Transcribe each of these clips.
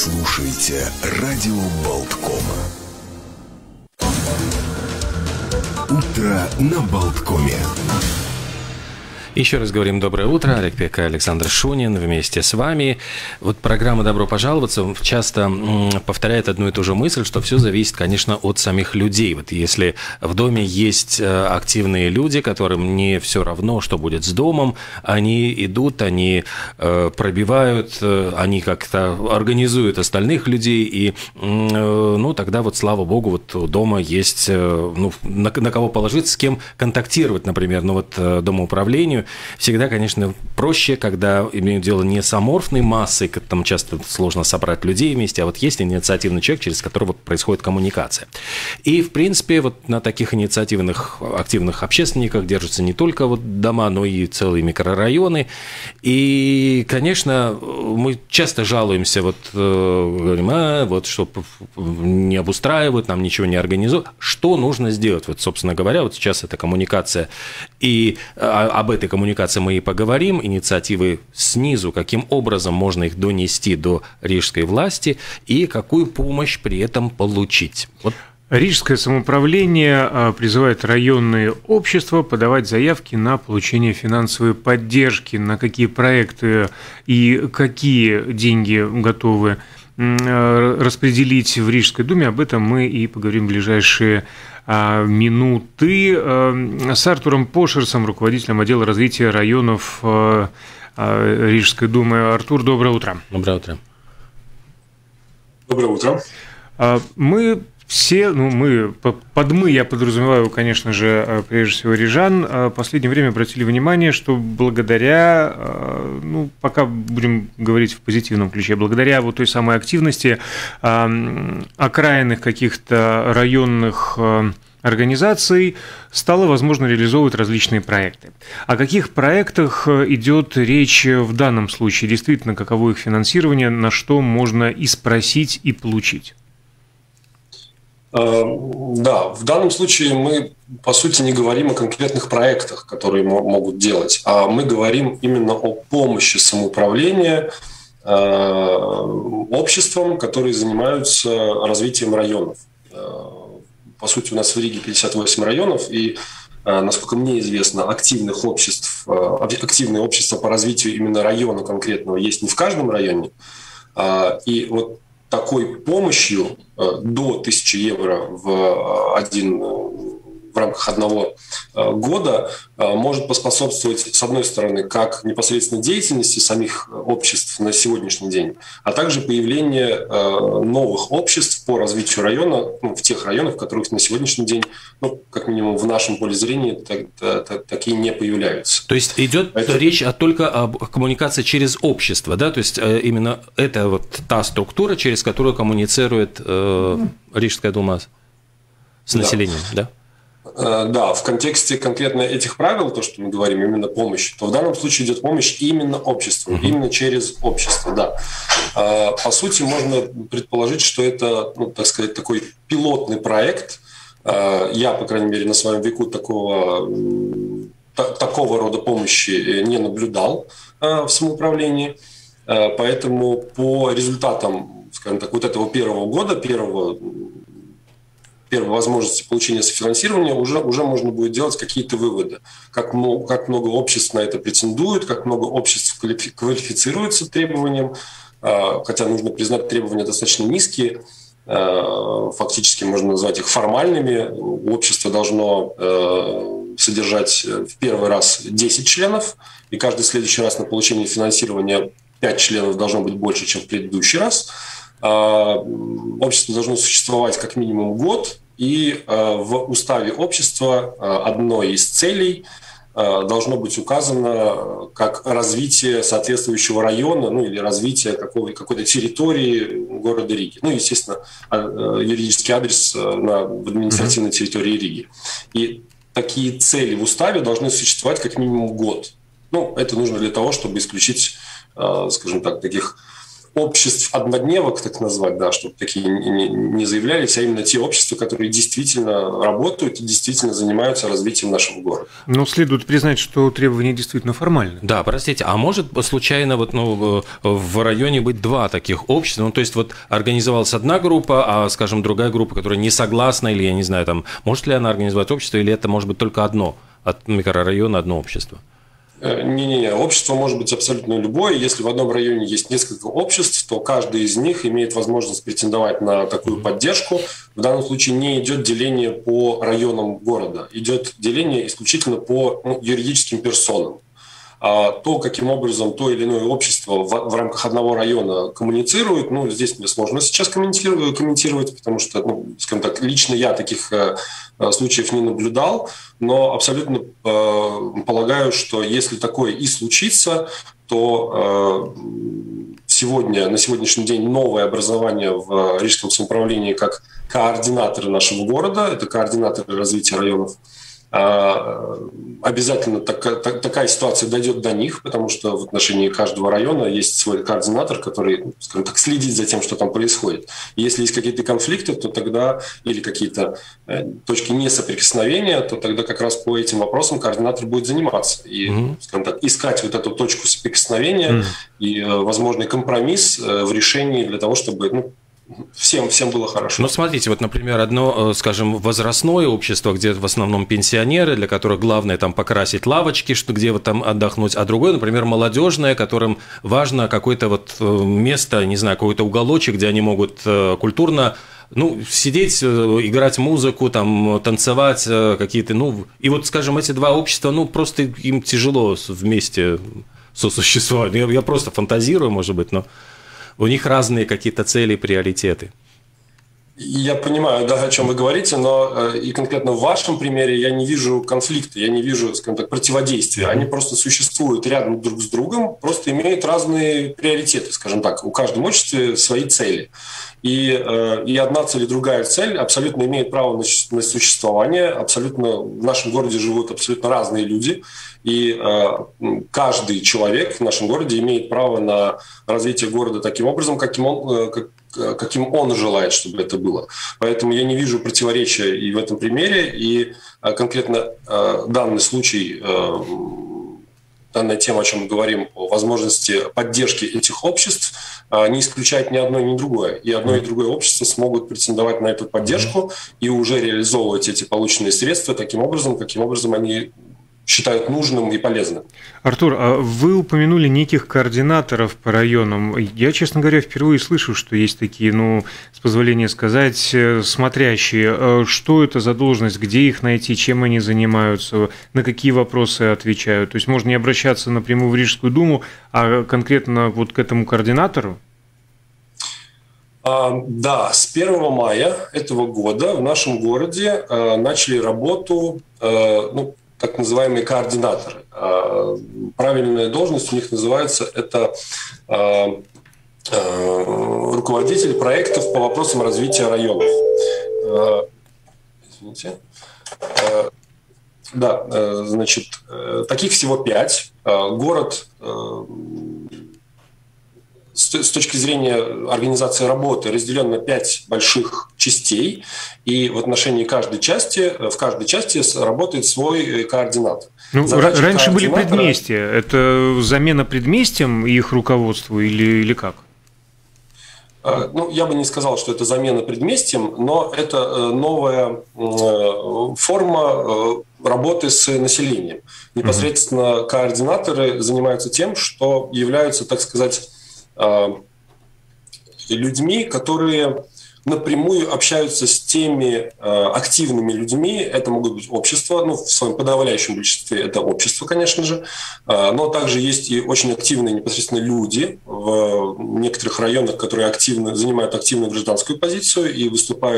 слушаете радио Болткома. Утро на Болткоме. Еще раз говорим доброе утро. Олег Пека, Александр Шунин вместе с вами. Вот программа «Добро пожаловаться» часто повторяет одну и ту же мысль, что все зависит, конечно, от самих людей. Вот если в доме есть активные люди, которым не все равно, что будет с домом, они идут, они пробивают, они как-то организуют остальных людей, и тогда вот, слава богу, вот у дома есть на кого положиться, с кем контактировать, например, домоуправлению. Всегда, конечно, проще, когда имеют дело не с аморфной массой, там часто сложно собрать людей вместе, а вот есть инициативный человек, через которого происходит коммуникация. И, в принципе, вот на таких инициативных, активных общественниках держатся не только вот дома, но и целые микрорайоны. И, конечно, мы часто жалуемся, говорим, что не обустраивают, нам ничего не организуют. Что нужно сделать? Вот, собственно говоря, вот сейчас это коммуникация, и об этой коммуникации мы и поговорим, инициативы снизу, каким образом можно их донести до рижской власти и какую помощь при этом получить. Вот. Рижское самоуправление призывает районные общества подавать заявки на получение финансовой поддержки, на какие проекты и какие деньги готовы распределить в Рижской думе. Об этом мы и поговорим в ближайшие минуты с Артуром Пошерсом, руководителем отдела развития районов Рижской думы. Артур, доброе утро. Доброе утро. Доброе утро. Мы все, под «мы» я подразумеваю, конечно же, прежде всего рижан, в последнее время обратили внимание, что благодаря, пока будем говорить в позитивном ключе, благодаря вот той самой активности окраинных каких-то районных организаций стало возможно реализовывать различные проекты. О каких проектах идет речь в данном случае? Действительно, каково их финансирование, на что можно и спросить, и получить? Да, в данном случае мы, по сути, не говорим о конкретных проектах, которые могут делать, а мы говорим именно о помощи самоуправления обществам, которые занимаются развитием районов. По сути, у нас в Риге 58 районов, и, насколько мне известно, активные общества по развитию именно района конкретного есть не в каждом районе. И вот такой помощью до 1000 евро в рамках одного года может поспособствовать, с одной стороны, как непосредственно деятельности самих обществ на сегодняшний день, а также появление новых обществ по развитию района, в тех районах, в которых на сегодняшний день, как минимум в нашем поле зрения, такие не появляются. То есть идет речь только об коммуникации через общество, да? То есть именно это вот та структура, через которую коммуницирует Рижская дума с населением, да? Да, в контексте конкретно этих правил, то, что мы говорим, именно помощь, то в данном случае идет помощь именно обществу, именно через общество, да. По сути, можно предположить, что это, так сказать, такой пилотный проект. Я, по крайней мере, на своем веку такого рода помощи не наблюдал в самоуправлении. Поэтому по результатам, скажем так, вот этого первого года, первой возможности получения софинансирования уже можно будет делать какие-то выводы. Как много обществ на это претендуют, как много обществ квалифицируются требованиям, хотя нужно признать, требования достаточно низкие, фактически можно назвать их формальными. Общество должно содержать в первый раз 10 членов, и каждый следующий раз на получение финансирования 5 членов должно быть больше, чем в предыдущий раз. Общество должно существовать как минимум год, и в уставе общества одной из целей должно быть указано как развитие соответствующего района, или развитие какой-то территории города Риги. Естественно, юридический адрес в административной территории Риги. И такие цели в уставе должны существовать как минимум год. Это нужно для того, чтобы исключить, скажем так, таких обществ-однодневок, так назвать, да, чтобы такие не заявлялись, а именно те общества, которые действительно работают и действительно занимаются развитием нашего города. Но следует признать, что требования действительно формальны. Да, простите, а может случайно в районе быть два таких общества? Ну, то есть вот организовалась одна группа, а, скажем, другая группа, которая не согласна, или, я не знаю, там, может ли она организовать общество, или это может быть только одно, от микрорайона одно общество? Не-не-не, общество может быть абсолютно любое. Если в одном районе есть несколько обществ, то каждый из них имеет возможность претендовать на такую поддержку. В данном случае не идет деление по районам города, идет деление исключительно по юридическим персонам. А то, каким образом то или иное общество в рамках одного района коммуницирует, здесь мне сложно сейчас комментировать, потому что, скажем так, лично я таких случаев не наблюдал, но абсолютно полагаю, что если такое и случится, то на сегодняшний день новое образование в Рижском самоуправлении как координаторы нашего города, это координаторы развития районов, обязательно такая ситуация дойдет до них, потому что в отношении каждого района есть свой координатор, который, скажем так, следит за тем, что там происходит. И если есть какие-то конфликты, то тогда, или какие-то точки несоприкосновения, то тогда как раз по этим вопросам координатор будет заниматься. И, скажем так, искать вот эту точку соприкосновения и возможный компромисс в решении для того, чтобы всем было хорошо. Ну, смотрите, вот, например, одно, скажем, возрастное общество, где в основном пенсионеры, для которых главное там покрасить лавочки, где вот там отдохнуть, а другое, например, молодежное, которым важно какое-то вот место, не знаю, какой-то уголочек, где они могут культурно сидеть, играть музыку, там, танцевать какие-то, и вот, скажем, эти два общества, просто им тяжело вместе сосуществовать. Я просто фантазирую, может быть, но у них разные какие-то цели, приоритеты. Я понимаю, да, о чем вы говорите, но и конкретно в вашем примере я не вижу конфликта, я не вижу, скажем так, противодействия. Они просто существуют рядом друг с другом, просто имеют разные приоритеты, скажем так. У каждого общества свои цели. И одна цель и другая цель абсолютно имеют право на существование. Абсолютно в нашем городе живут абсолютно разные люди. И каждый человек в нашем городе имеет право на развитие города таким образом, каким он желает, чтобы это было. Поэтому я не вижу противоречия и в этом примере. И конкретно данный случай, данная тема, о чем мы говорим, о возможности поддержки этих обществ, не исключает ни одно, ни другое. И одно и другое общество смогут претендовать на эту поддержку и уже реализовывать эти полученные средства таким образом, каким образом они считают нужным и полезным. Артур, а вы упомянули неких координаторов по районам. Я, честно говоря, впервые слышу, что есть такие, с позволения сказать, смотрящие. Что это за должность, где их найти, чем они занимаются, на какие вопросы отвечают? То есть можно не обращаться напрямую в Рижскую думу, а конкретно вот к этому координатору? Да, с 1 мая этого года в нашем городе начали работу так называемые координаторы. Правильная должность у них называется это руководитель проектов по вопросам развития районов. Извините. Да, значит, таких всего 5. Город с точки зрения организации работы разделен на 5 больших частей, и в отношении каждой части работает свой координатор. Раньше были предместья. Это замена предместьям и их руководству или как? Я бы не сказал, что это замена предместьям, но это новая форма работы с населением. Непосредственно координаторы занимаются тем, что являются, так сказать, людьми, которые напрямую общаются с теми активными людьми. Это могут быть общества, в своем подавляющем большинстве это общество, конечно же, но также есть и очень активные непосредственно люди в некоторых районах, которые занимают активную гражданскую позицию и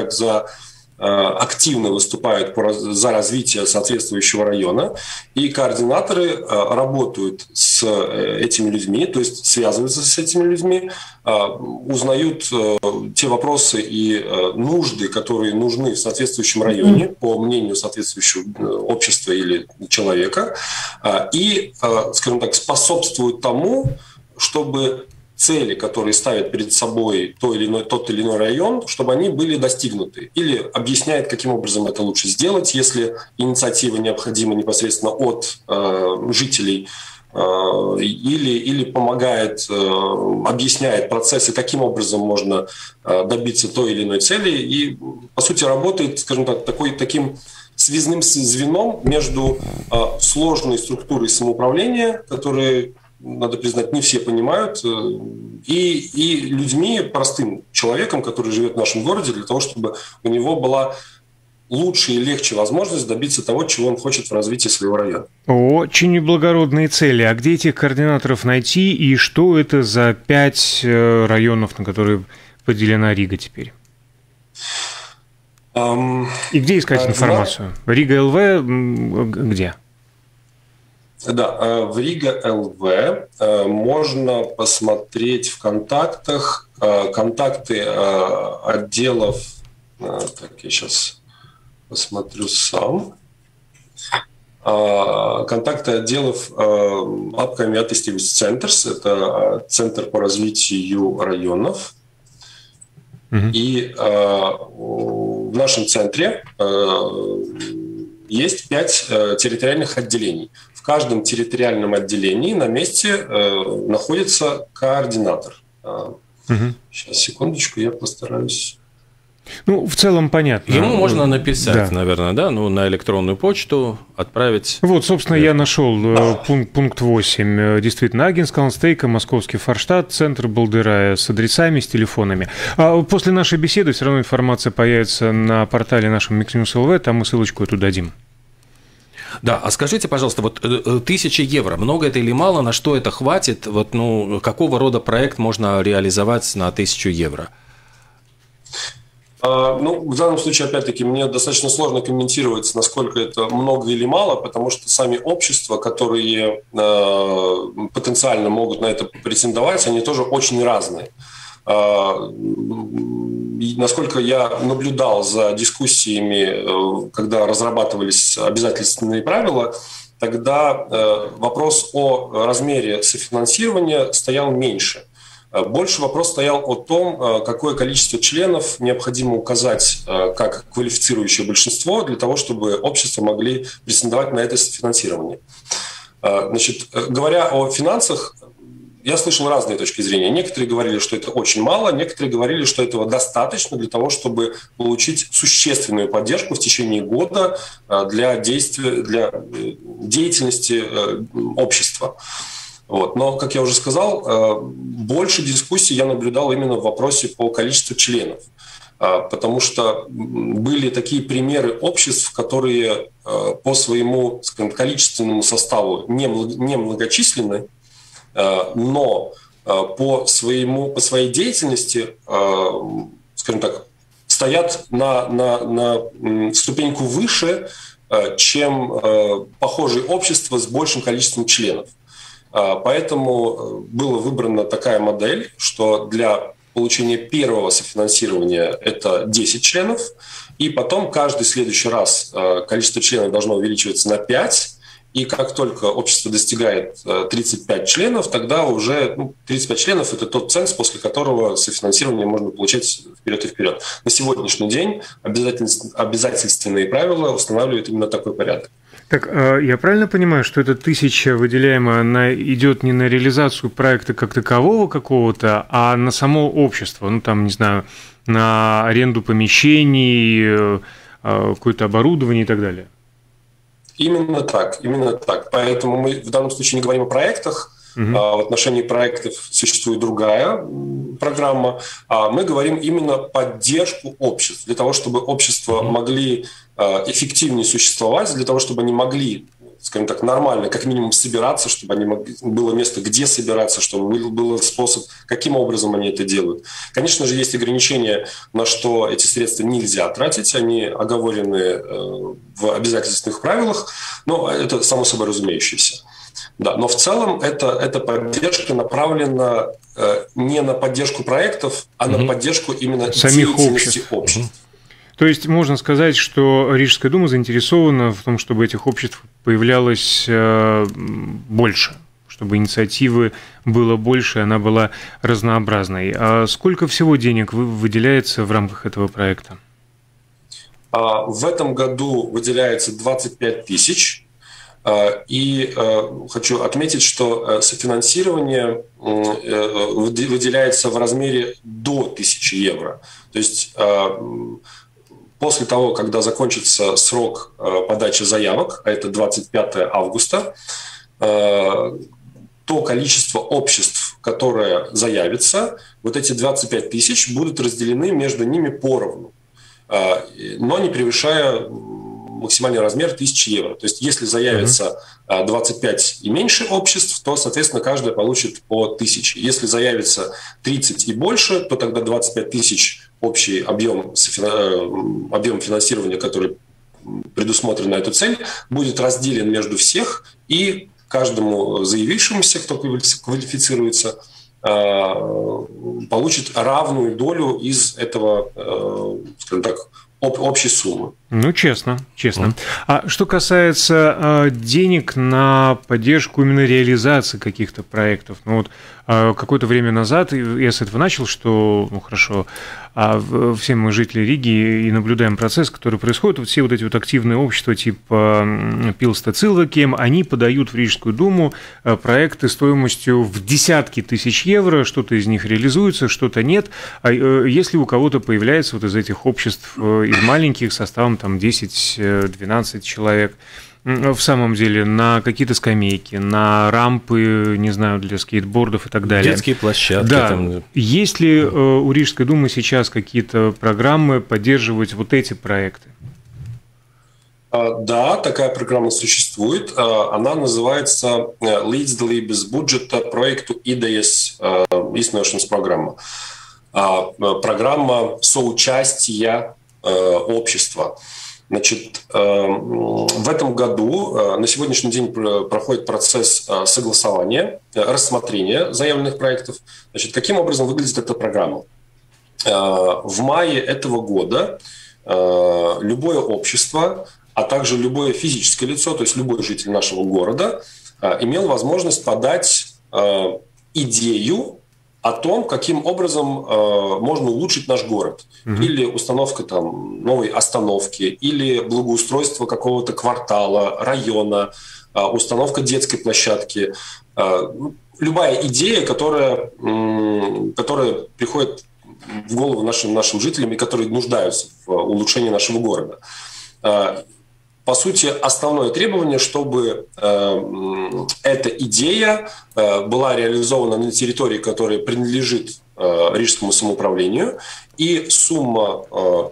активно выступают за развитие соответствующего района, и координаторы работают с этими людьми, то есть связываются с этими людьми, узнают те вопросы и нужды, которые нужны в соответствующем районе, по мнению соответствующего общества или человека, и, скажем так, способствуют тому, чтобы цели, которые ставит перед собой тот или иной район, чтобы они были достигнуты. Или объясняет, каким образом это лучше сделать, если инициатива необходима непосредственно от жителей, или помогает, объясняет процессы, каким образом можно добиться той или иной цели. И, по сути, работает, скажем так, таким связным звеном между сложной структурой самоуправления, которые, надо признать, не все понимают, и людьми, простым человеком, который живет в нашем городе, для того, чтобы у него была лучше и легче возможность добиться того, чего он хочет в развитии своего района. Очень благородные цели. А где этих координаторов найти, и что это за 5 районов, на которые поделена Рига теперь? И где искать информацию? Рига ЛВ где? Да, в Рига ЛВ можно посмотреть в контактах контакты отделов. Так, я сейчас посмотрю сам. Контакты отделов Upcoming Attīstības Centers, это Центр по развитию районов. И в нашем центре есть 5 территориальных отделений. В каждом территориальном отделении на месте находится координатор. Сейчас, секундочку, я постараюсь. Ну, в целом понятно. Ему можно написать, наверное, да, на электронную почту, отправить. Вот, собственно, я нашел пункт 8. Действительно, Агинская Ланстейка, Московский Форштадт, центр Балдырая с адресами, с телефонами. После нашей беседы все равно информация появится на портале нашем Mixnews LV, там мы ссылочку эту дадим. Да, а скажите, пожалуйста, 1000 евро, много это или мало, на что это хватит, какого рода проект можно реализовать на 1000 евро? В данном случае, опять-таки, мне достаточно сложно комментировать, насколько это много или мало, потому что сами общества, которые потенциально могут на это претендовать, они тоже очень разные. И насколько я наблюдал за дискуссиями, когда разрабатывались обязательственные правила, тогда вопрос о размере софинансирования стоял меньше. Больше вопрос стоял о том, какое количество членов необходимо указать как квалифицирующее большинство для того, чтобы общества могли претендовать на это финансирование. Значит, говоря о финансах, я слышал разные точки зрения. Некоторые говорили, что это очень мало, некоторые говорили, что этого достаточно для того, чтобы получить существенную поддержку в течение года для деятельности общества. Но, как я уже сказал, больше дискуссий я наблюдал именно в вопросе по количеству членов. Потому что были такие примеры обществ, которые по своему, скажем, количественному составу не многочисленны, но по своей деятельности, скажем так, стоят на ступеньку выше, чем похожие общества с большим количеством членов. Поэтому была выбрана такая модель, что для получения первого софинансирования это 10 членов, и потом каждый следующий раз количество членов должно увеличиваться на 5, и как только общество достигает 35 членов, тогда уже 35 членов – это тот ценз, после которого софинансирование можно получать вперед и вперед. На сегодняшний день обязательственные правила устанавливают именно такой порядок. Так, я правильно понимаю, что эта 1000 выделяемая, она идет не на реализацию проекта как такового какого-то, а на само общество, не знаю, на аренду помещений, какое-то оборудование и так далее? Именно так. Поэтому мы в данном случае не говорим о проектах. В отношении проектов существует другая программа. Мы говорим именно поддержку обществ, для того, чтобы общества могли эффективнее существовать, для того, чтобы они могли, скажем так, нормально, как минимум, собираться, чтобы было место, где собираться, чтобы был способ, каким образом они это делают. Конечно же, есть ограничения, на что эти средства нельзя тратить, они оговорены в обязательственных правилах, но это само собой разумеющееся. Да, но в целом эта поддержка направлена не на поддержку проектов, а на поддержку именно самих деятельности обществ. То есть можно сказать, что Рижская дума заинтересована в том, чтобы этих обществ появлялось больше, чтобы инициативы было больше, она была разнообразной. А сколько всего денег выделяется в рамках этого проекта? В этом году выделяется 25 тысяч. И хочу отметить, что софинансирование выделяется в размере до 1000 евро. То есть после того, когда закончится срок подачи заявок, а это 25 августа, то количество обществ, которое заявится, вот эти 25 тысяч будут разделены между ними поровну, но не превышая максимальный размер 1000 евро. То есть если заявится 25 и меньше обществ, то, соответственно, каждая получит по 1000. Если заявится 30 и больше, то тогда 25 тысяч общий объем финансирования, который предусмотрен на эту цель, будет разделен между всех, и каждому заявившемуся, кто квалифицируется, получит равную долю из этого, скажем так, общей суммы. Ну, честно. А что касается денег на поддержку именно реализации каких-то проектов, ну вот какое-то время назад я с этого начал, что, ну хорошо, все мы жители Риги и наблюдаем процесс, который происходит, вот все вот эти вот активные общества типа Пилста Цилвакем, они подают в Рижскую думу проекты стоимостью в десятки тысяч евро, что-то из них реализуется, что-то нет. А если у кого-то появляется вот из этих обществ, из маленьких, составом там 10-12 человек, в самом деле на какие-то скамейки, на рампы, не знаю, для скейтбордов и так далее. Детские площадки. Да. Там... Есть ли у Рижской думы сейчас какие-то программы поддерживать вот эти проекты? Да, такая программа существует. Она называется «Līdzdalības budžeta проекту IDEAS Nations программа». Программа соучастия общества. Значит, в этом году на сегодняшний день проходит процесс согласования, рассмотрения заявленных проектов. Значит, каким образом выглядит эта программа? В мае этого года любое общество, а также любое физическое лицо, то есть любой житель нашего города, имел возможность подать идею о том, каким образом можно улучшить наш город. Или установка там новой остановки, или благоустройство какого-то квартала, района, установка детской площадки. Любая идея, которая приходит в голову нашим жителям и которые нуждаются в улучшении нашего города. По сути, основное требование, чтобы эта идея была реализована на территории, которая принадлежит Рижскому самоуправлению, и сумма,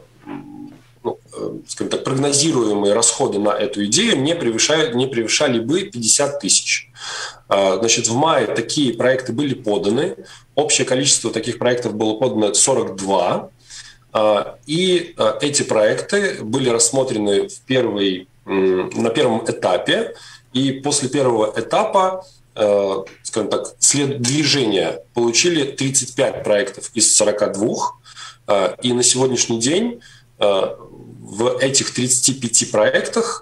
скажем так, прогнозируемые расходы на эту идею не превышали бы 50 тысяч. Значит, в мае такие проекты были поданы. Общее количество таких проектов было подано 42. И эти проекты были рассмотрены на первом этапе. И после первого этапа, скажем так, движения получили 35 проектов из 42. И на сегодняшний день в этих 35 проектах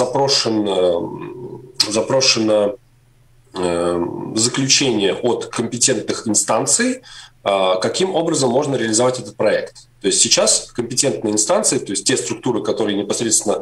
запрошено заключение от компетентных инстанций, каким образом можно реализовать этот проект. То есть сейчас компетентные инстанции, то есть те структуры, которые непосредственно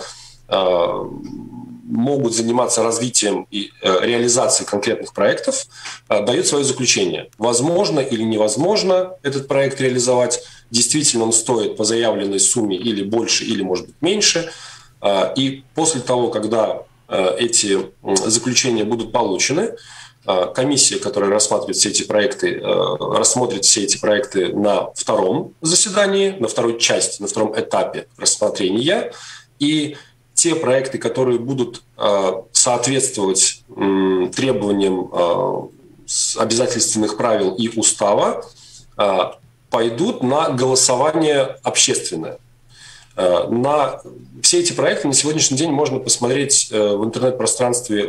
могут заниматься развитием и реализацией конкретных проектов, дают свое заключение. Возможно или невозможно этот проект реализовать, действительно он стоит по заявленной сумме или больше, или, может быть, меньше. И после того, когда эти заключения будут получены, комиссия, которая рассматривает все эти проекты, рассмотрит все эти проекты на втором заседании, на второй части, на втором этапе рассмотрения. И те проекты, которые будут соответствовать требованиям обязательственных правил и устава, пойдут на голосование общественное. На все эти проекты на сегодняшний день можно посмотреть в интернет-пространстве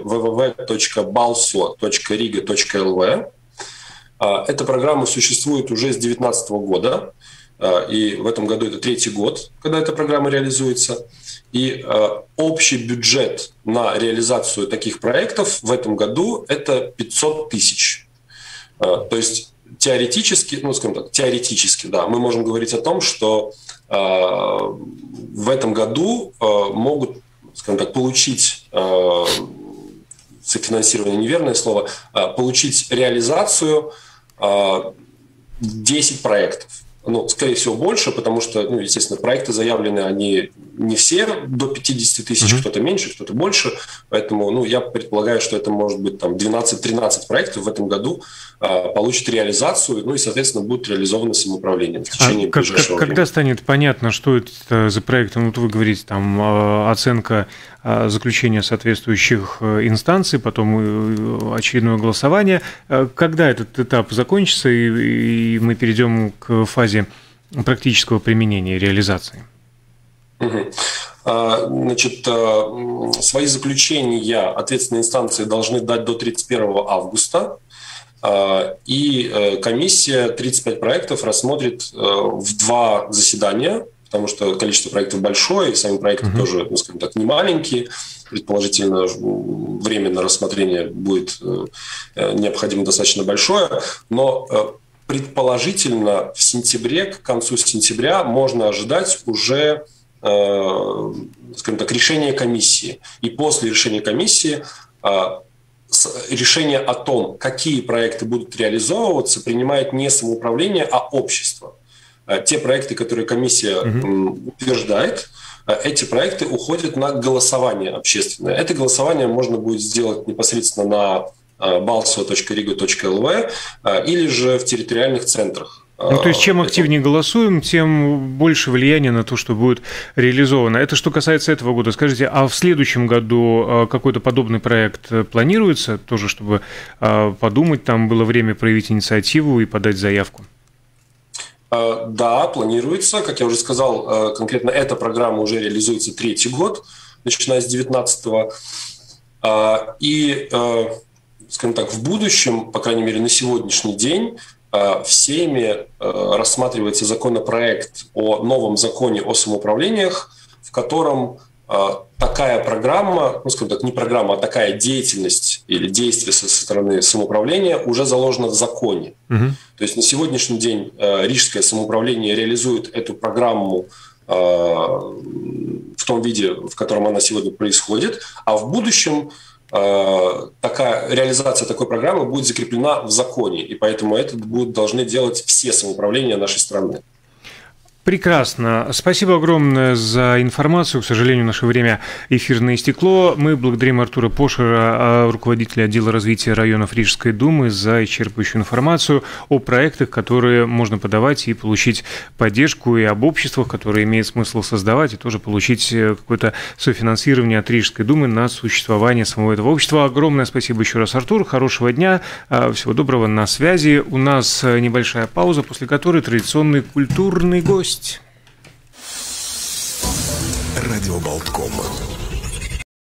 www.balso.riga.lv. Эта программа существует уже с 2019 года. и в этом году это 3-й год, когда эта программа реализуется. И общий бюджет на реализацию таких проектов в этом году – это 500 тысяч. То есть теоретически, да, мы можем говорить о том, что в этом году могут, скажем так, получить софинансирование, неверное слово, получить реализацию 10 проектов. Скорее всего, больше, потому что, естественно, проекты заявлены, они не все до 50 тысяч, кто-то меньше, кто-то больше. Поэтому, я предполагаю, что это может быть там 12-13 проектов в этом году получат реализацию, и, соответственно, будут реализованы самоуправлением в течение ближайшего времени. Когда станет понятно, что это за проект? Вы говорите, там, оценка заключения соответствующих инстанций, потом очередное голосование. Когда этот этап закончится, и мы перейдем к фазе практического применения и реализации? Значит, свои заключения ответственные инстанции должны дать до 31 августа. И комиссия 35 проектов рассмотрит в 2 заседания, потому что количество проектов большое, и сами проекты тоже, скажем так, не маленькие. Предположительно, время на рассмотрение будет необходимо достаточно большое. Но предположительно в сентябре, к концу сентября можно ожидать уже, скажем так, решения комиссии. И после решения комиссии решение о том, какие проекты будут реализовываться, принимает не самоуправление, а общество. Те проекты, которые комиссия утверждает, эти проекты уходят на голосование общественное. Это голосование можно будет сделать непосредственно на balso.riga.lv или же в территориальных центрах. То есть, чем активнее голосуем, тем больше влияния на то, что будет реализовано. Это что касается этого года. Скажите, а в следующем году какой-то подобный проект планируется? Тоже, чтобы подумать, там было время проявить инициативу и подать заявку? Да, планируется. Как я уже сказал, конкретно эта программа уже реализуется 3-й год, начиная с 19-го. И, скажем так, в будущем, по крайней мере, на сегодняшний день, всеми рассматривается законопроект о новом законе о самоуправлениях, в котором такая программа, скажем так, не программа, а такая деятельность или действие со стороны самоуправления уже заложено в законе. То есть на сегодняшний день Рижское самоуправление реализует эту программу в том виде, в котором она сегодня происходит, а в будущем реализация такой программы будет закреплена в законе, и поэтому это должны делать все самоуправления нашей страны. Прекрасно. Спасибо огромное за информацию. К сожалению, наше время эфирное истекло. Мы благодарим Артура Пошера, руководителя отдела развития районов Рижской думы, за исчерпывающую информацию о проектах, которые можно подавать и получить поддержку, и об обществах, которые имеет смысл создавать, и тоже получить какое-то софинансирование от Рижской думы на существование самого этого общества. Огромное спасибо еще раз, Артур. Хорошего дня. Всего доброго. На связи. У нас небольшая пауза, после которой традиционный культурный гость. Радио Болтком.